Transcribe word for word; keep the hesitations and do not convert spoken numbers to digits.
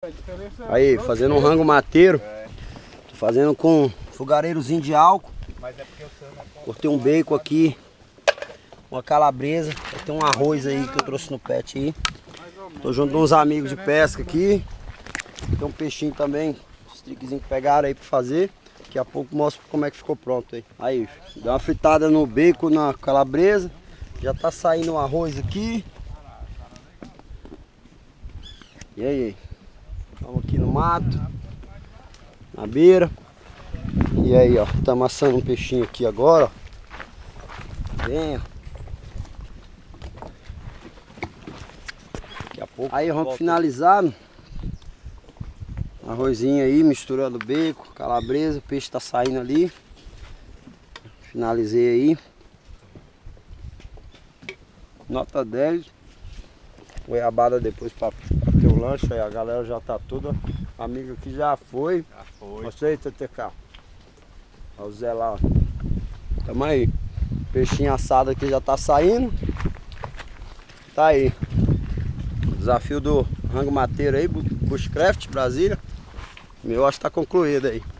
Aí, fazendo um rango mateiro. Tô fazendo com fogareirozinho de álcool. Cortei um bacon aqui. Uma calabresa. Tem um arroz aí que eu trouxe no pet aí. Tô junto com uns amigos de pesca aqui. Tem um peixinho também. Os triquezinhos que pegaram aí pra fazer. Daqui a pouco mostro como é que ficou pronto aí. Aí, deu uma fritada no bacon, na calabresa. Já tá saindo o arroz aqui. E aí? Estamos aqui no mato. Na beira. E aí, ó. Estamos assando um peixinho aqui agora, ó. Vem, ó. Daqui a pouco. Aí, vamos finalizar. Arrozinho aí, misturando bacon, calabresa. O peixe tá saindo ali. Finalizei aí. Nota dez. Goiabada depois para ter o lanche. Aí a galera já tá toda. Amigo aqui já foi. Já foi. Mostra aí, T T K. Olha o Zé lá, ó. Tamo aí. Peixinho assado aqui já tá saindo. Tá aí. Desafio do rango mateiro aí, Bushcraft, Brasília. Meu acho que tá concluído aí.